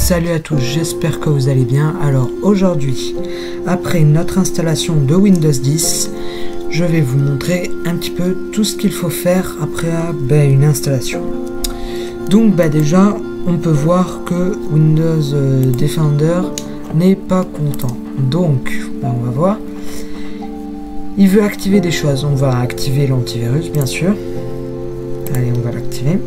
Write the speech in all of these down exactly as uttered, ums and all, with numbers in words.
Salut à tous, j'espère que vous allez bien. Alors aujourd'hui, après notre installation de Windows dix, je vais vous montrer un petit peu tout ce qu'il faut faire après ben, une installation. Donc ben, déjà, on peut voir que Windows Defender n'est pas content. Donc, ben, on va voir. Il veut activer des choses. On va activer l'antivirus, bien sûr. Allez, on va l'activer.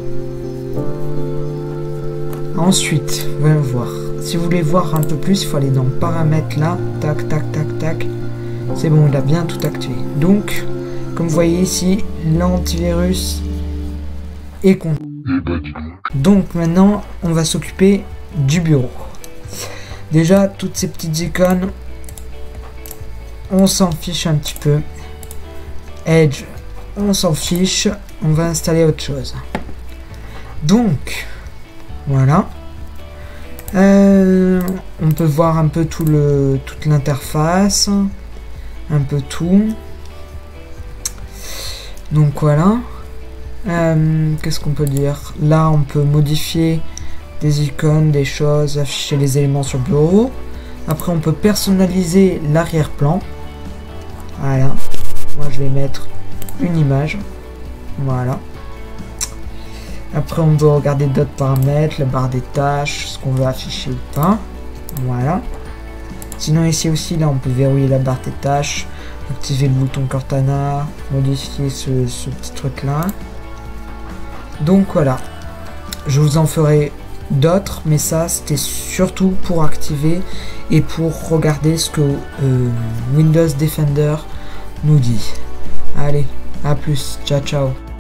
Ensuite, voyons voir. Si vous voulez voir un peu plus, il faut aller dans paramètres là. Tac, tac, tac, tac. C'est bon, il a bien tout activé. Donc, comme vous voyez ici, l'antivirus est content. Donc maintenant, on va s'occuper du bureau. Déjà, toutes ces petites icônes, on s'en fiche un petit peu. Edge, on s'en fiche. On va installer autre chose. Donc, voilà. Euh, on peut voir un peu tout le, toute l'interface. Un peu tout. Donc voilà. Euh, Qu'est-ce qu'on peut dire? Là, on peut modifier des icônes, des choses, afficher les éléments sur le bureau. Après, on peut personnaliser l'arrière-plan. Voilà. Moi, je vais mettre une image. Voilà. Après, on peut regarder d'autres paramètres, la barre des tâches, ce qu'on veut afficher ou pas. Voilà. Sinon, ici aussi, là, on peut verrouiller la barre des tâches, activer le bouton Cortana, modifier ce, ce petit truc-là. Donc, voilà. Je vous en ferai d'autres, mais ça, c'était surtout pour activer et pour regarder ce que euh, Windows Defender nous dit. Allez, à plus. Ciao, ciao.